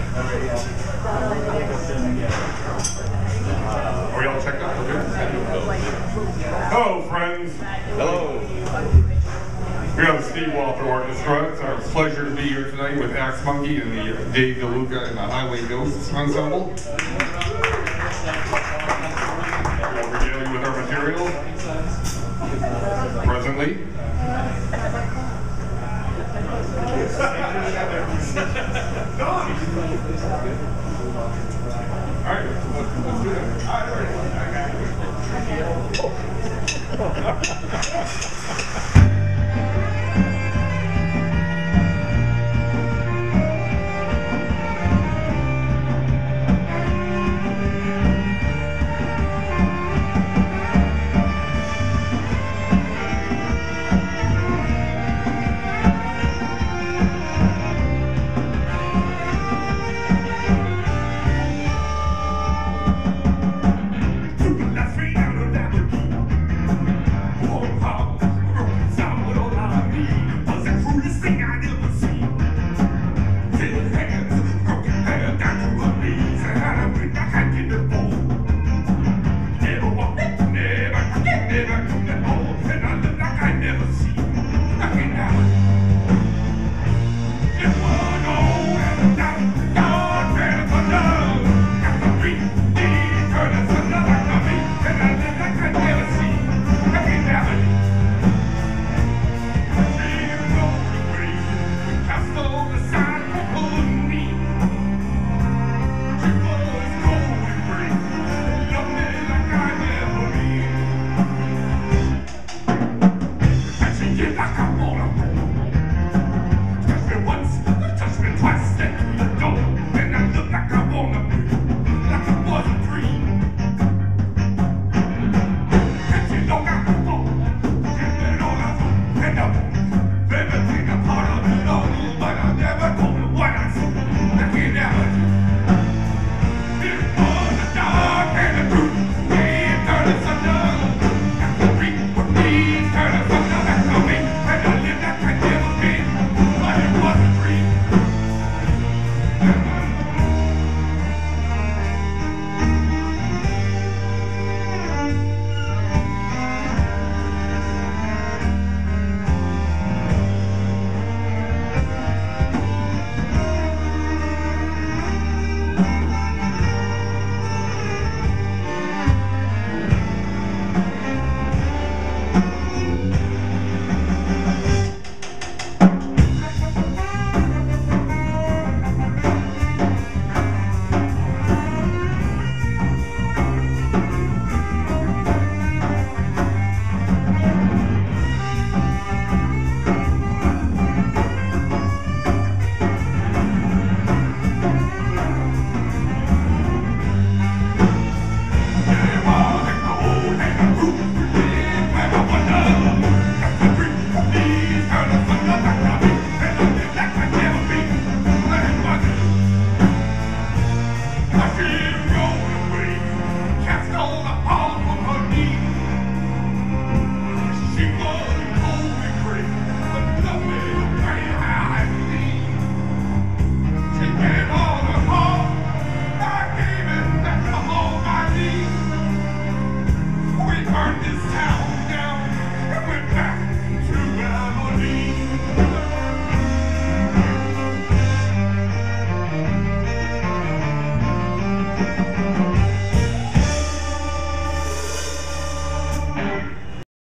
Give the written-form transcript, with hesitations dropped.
Are we all checked out? Okay. Hello, friends. Hello. We have the Steve Walter Orchestra. It's our pleasure to be here tonight with Axe Monkey and the Dave DeLuca and the Highway Ghosts Ensemble. We'll regale you with our material presently. All right, let's do it.